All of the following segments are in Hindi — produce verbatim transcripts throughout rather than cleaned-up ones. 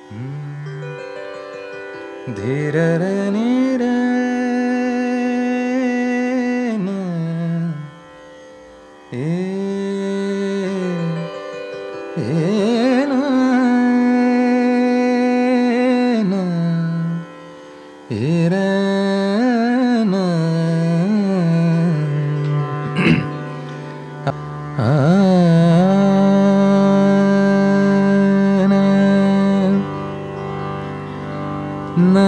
धीरे रे नी रे न ए ए न न ए रे न आ na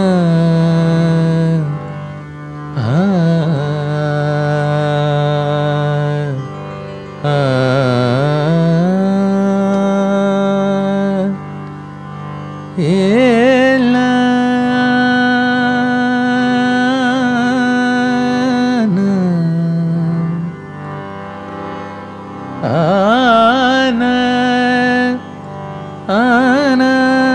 ah ah ela na ana ana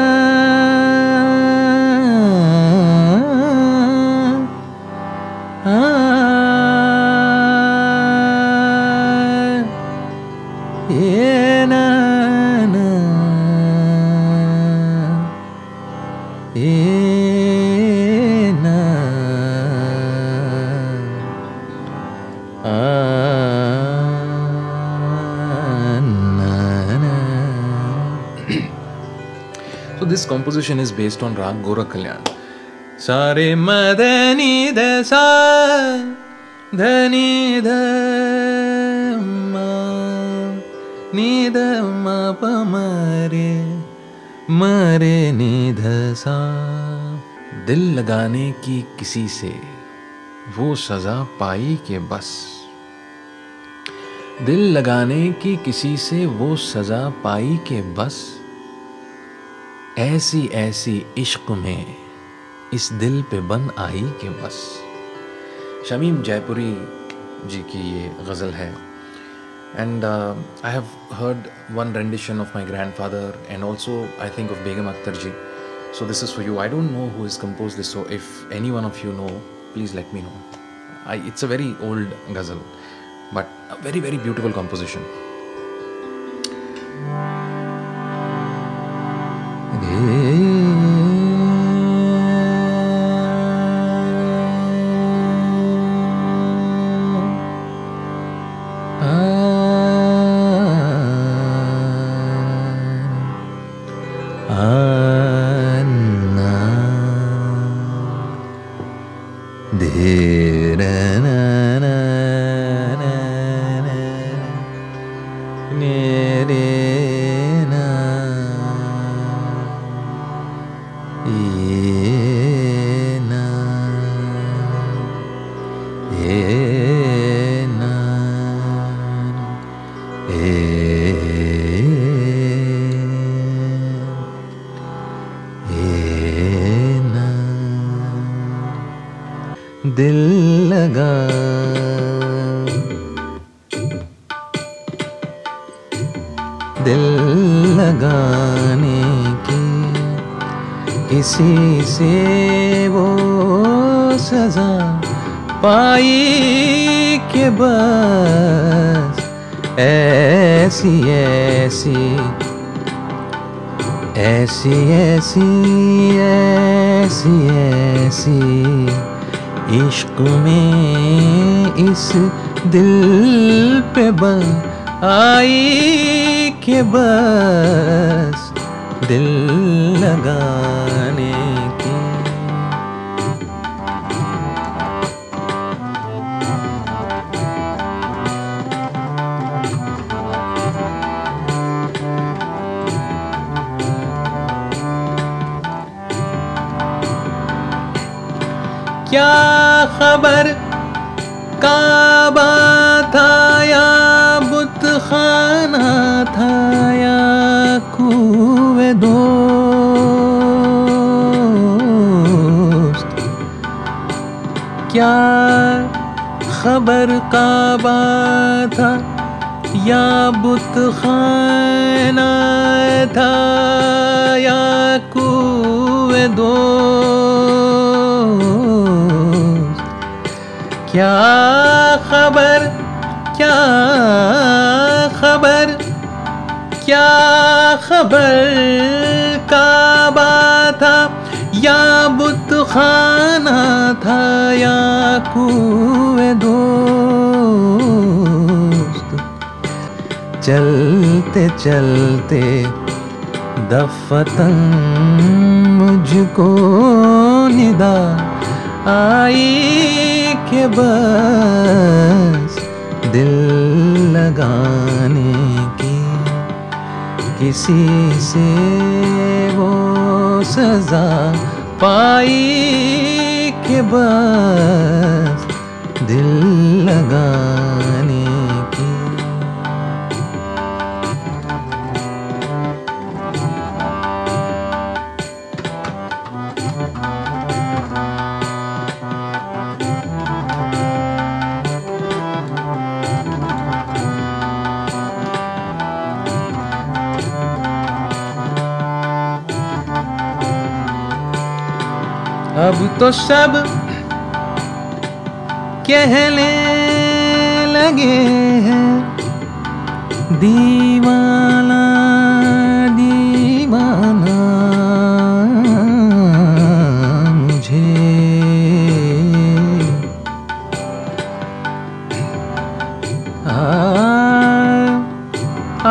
So this composition is based on Rag Gorak Kalyan. Sare madani da sa dhani da ma ni da ma pa mare mare ni da sa. दिल लगाने की किसी से वो सजा पाई के बस, दिल लगाने की किसी से वो सजा पाई के बस, ऐसी ऐसी इश्क में इस दिल पे बन आई के बस। शमीम जयपुरी जी की ये गज़ल है and I have heard one rendition of my grandfather and also I think of Begum Akhtar ji. So this is for you. I don't know who has composed this, so if any one of you know, please let me know. I, it's a very old ghazal, but a very very beautiful composition. दिल लगा दिल लगाने की किसी से वो सजा पाई के बस, ऐसी ऐसी ऐसी ऐसी ऐसी ऐसी इश्क में इस दिल पे बन आई के बस, दिल लगाने की। क्या खबर काबा था या बुत खाना था या कुएं दोस्त, क्या खबर काबा था या बुत खाना था या कुएं दोस्त, क्या खबर क्या खबर क्या खबर काबा था या बुत खाना था या कुए दोस्त, चलते चलते दफतन मुझको निदा आई के बस दिल लगाने की किसी से वो सजा पाई के बस दिल लगाने की। अब तो सब कहने लगे हैं दीवाना दीवाना मुझे, आ, आ,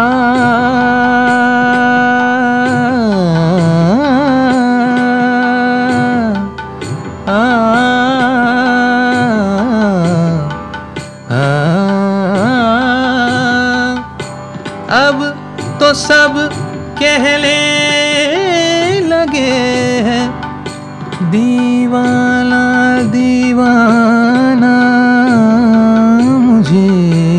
अब तो सब कहने लगे हैं दीवाना दीवाना मुझे,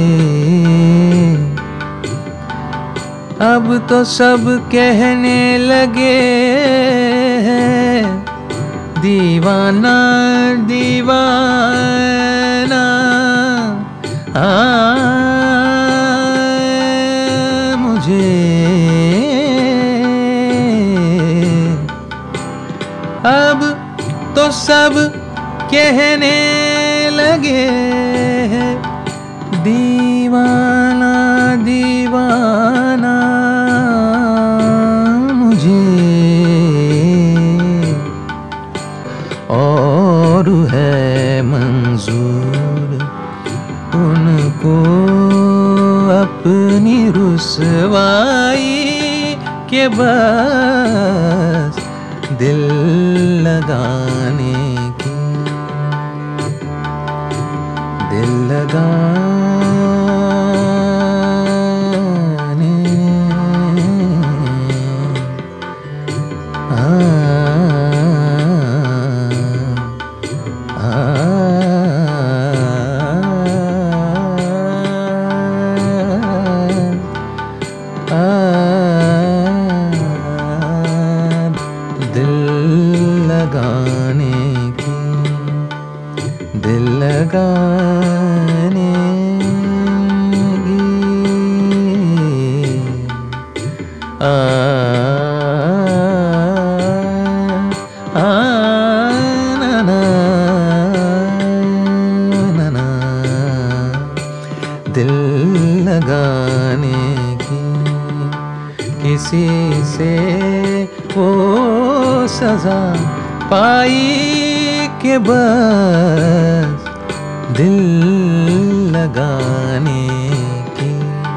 अब तो सब कहने लगे हैं दीवाना दीवाना आ मुझे। अब तो सब कहने लगे हैं दीवाना दीवाना मुझे, और है मंजूर उनको अपनी रुसवाई के बस दिल लगाने की, दिल लगाने आ, आ, आ, दिल लगाने की, दिल लगाने की, आ, आ, ना, ना, ना, ना, दिल लगाने की किसी से वो सजा पाई के बस दिल लगाने की।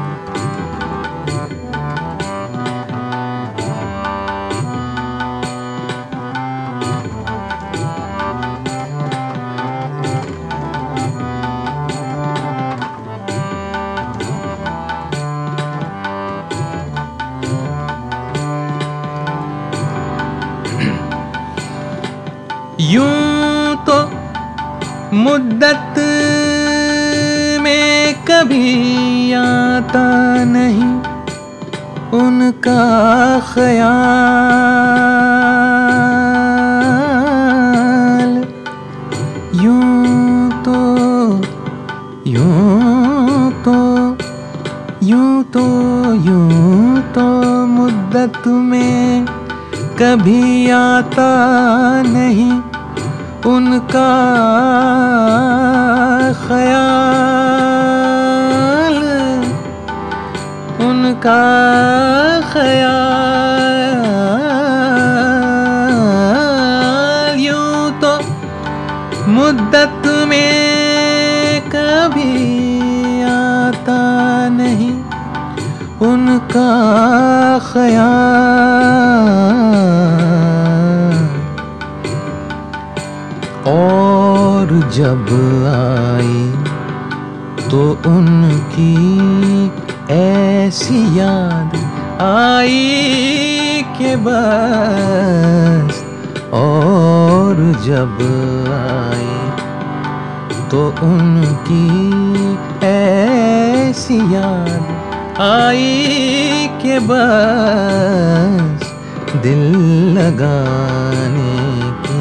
यूं तो मुद्दत में कभी आता नहीं उनका ख्याल, यूं तो यूं तो यूं तो यूं तो मुद्दत में कभी आता नहीं उनका ख्याल, उनका ख्याल ख्याल, और जब आई तो उनकी ऐसी याद आई कि बस, और जब आई तो उनकी ऐसी याद आई कि बस दिल लगाने की।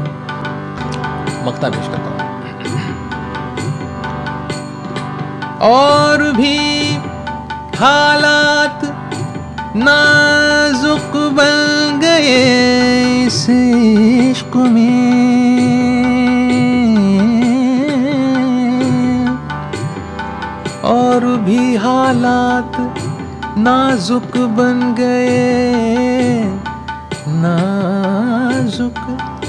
मक्ता पेश करता हूँ। और भी हालात नाजुक बन गए इस इश्क में, और भी हालात नाजुक बन गए, नाजुक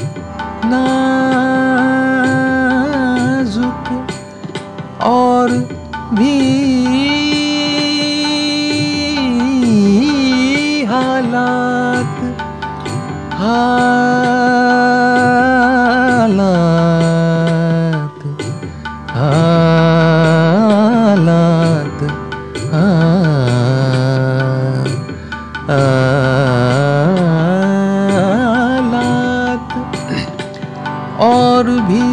नाजुक, और भी हालात हालात हालात हालात, और भी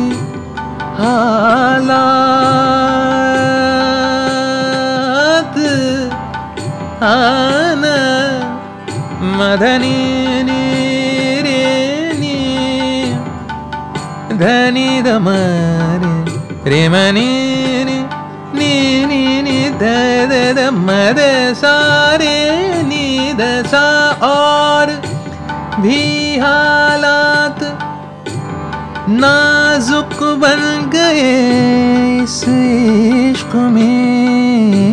हालात आना मदनी नी रे नी धनी दमरे रे मनी नी नी नी नी द द द मद सारे नी द सा, और भी हालात नाजुक बन गए इस इश्क में।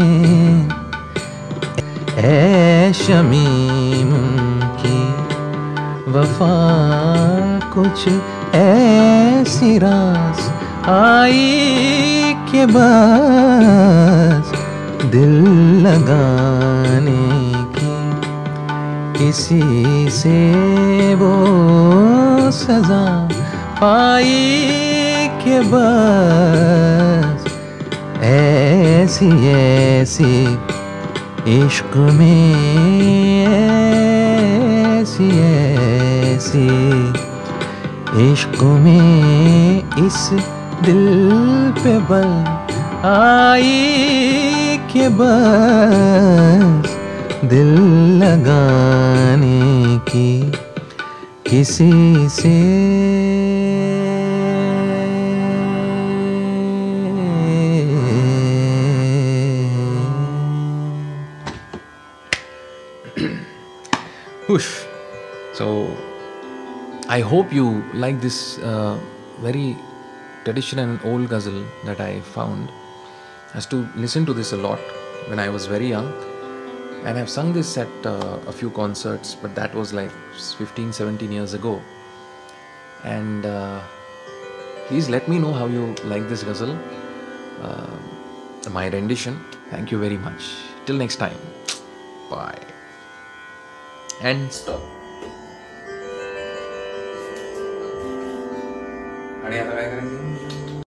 ऐ शमीम की वफा कुछ ऐसी रास आई कि बस दिल लगाने की, किसी से वो सजा पाई कि बस ऐसी ऐसी इश्क में, ऐसी ऐसी इश्क में इस दिल पे बल आई कि बस दिल लगाने की, किसी से Whoosh. So I hope you like this uh, very traditional and old ghazal that I found. I used to listen to this a lot when I was very young, and I've sung this at uh, a few concerts, but that was like fifteen seventeen years ago. And uh, please let me know how you like this ghazal, uh, my rendition. Thank you very much. Till next time, bye. And stop. आणि आता काय करायचं?